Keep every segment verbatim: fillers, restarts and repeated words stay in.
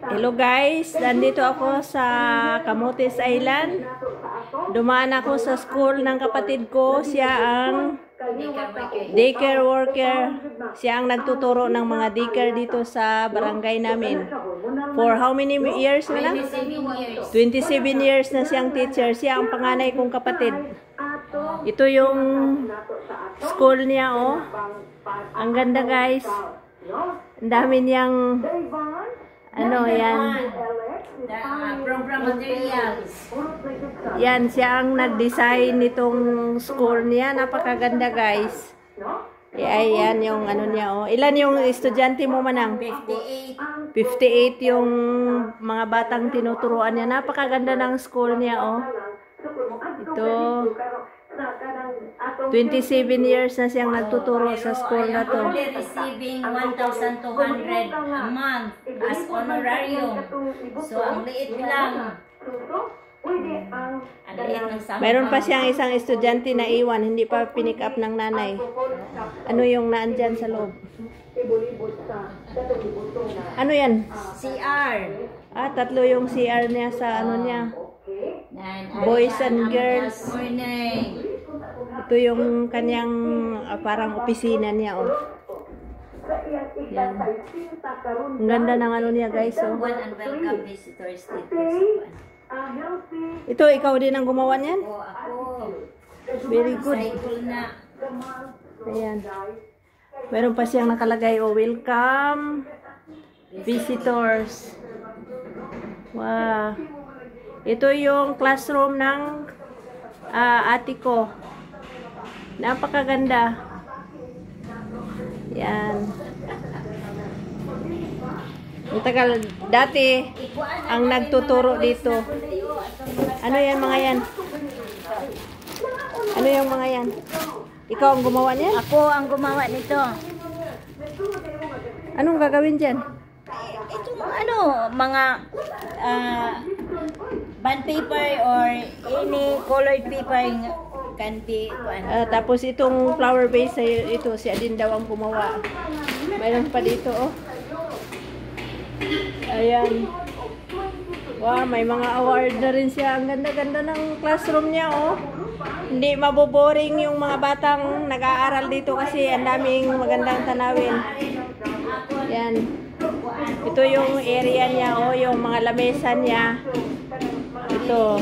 Hello guys, nandito ako sa Camotes Island. Dumaan ako sa school ng kapatid ko. Siya ang daycare worker. Siya ang nagtuturo ng mga daycare dito sa barangay namin. For how many years na lang? twenty-seven years na siyang teacher. Siya ang panganay kong kapatid. Ito yung school niya, oh. Ang ganda guys. Ang dami niyang ano yan, program materials. Yan, siya ang nag-design nitong school niya. Napakaganda guys. Ay, yan yung ano niya, oh. Ilan yung estudyante mo, Manang? fifty-eight. fifty-eight yung mga batang tinuturuan niya. Napakaganda ng school niya, oh. Ito, twenty-seven years na siyang nagtuturo sa school na to. Only receiving one thousand two hundred a month as honorarium. So, ang liit lang. Ang liit ng sahod. Mayroon pa siyang isang estudyante na iwan, hindi pa pinick up ng nanay. Ano yung naandyan sa loob? Ano yan? C R. Ah, tatlo yung C R niya sa ano niya. Boys and girls. Morning. Ito yung kanyang uh, parang opisina niya, oh. Yan. Ang ganda ng ano niya, guys, oh. One and welcome visitors dito. Ito, ikaw din ang gumawa niyan? Oo, ako. Very good. Cycle na. Ayan. Meron pa siyang nakalagay, oh, welcome visitors. Wow. Ito yung classroom ng uh, ate ko. Napakaganda. Yan. Matagal, dati ang nagtuturo dito. Ano yan mga yan? Ano yung mga yan? Ikaw ang gumawa niyan? Ako ang gumawa nito. Anong gagawin dyan? Ito ano, mga uh, bond paper or any colored paper can be Uh, tapos itong flower base, ito si Adin daw ang gumawa. Mayroon pa dito, oh. Ayan. Wow, may mga award na rin siya. Ang ganda-ganda ng classroom niya, oh. Hindi maboboring yung mga batang nag-aaral dito kasi ang daming magandang tanawin. Yan. Ito yung area niya, oh, yung mga lamesa niya. Ito.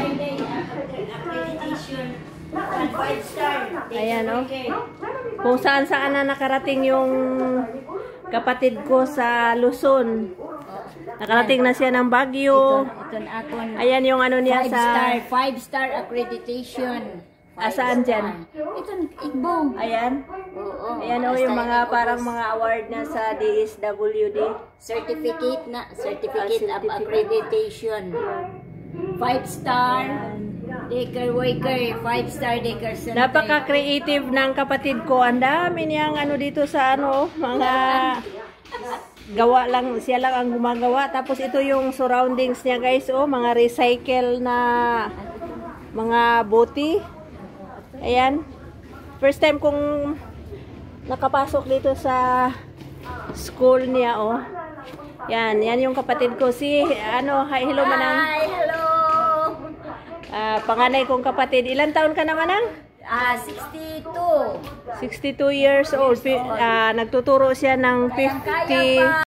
Ayan, oh. Kung saan-saan na nakarating yung kapatid ko sa Luzon. Nakarating na siya ng Baguio. Ito, ito na ako. Ayan yung ano niya five sa... star, five star accreditation. Asaan dyan? Ito, Igbo. Ayan. Oo. Ayan, oh, yung mga parang mga award na sa D S W D. Certificate na, certificate of accreditation. Five star daycare worker, five star daycare center. Napaka-creative ng kapatid ko. Ang dami niyang ano dito sa ano, mga gawa lang, siya lang ang gumagawa. Tapos ito yung surroundings niya guys, oh, mga recycle na mga bote. Ayan. First time kong nakapasok dito sa school niya, oh. Yan, yan yung kapatid ko. Si, ano, hi, hello Manang. Hi, hello. Uh, panganay kong kapatid. Ilan taon ka na, Manang? Ah, sixty-two. sixty-two years old. Uh, nagtuturo siya ng fifty.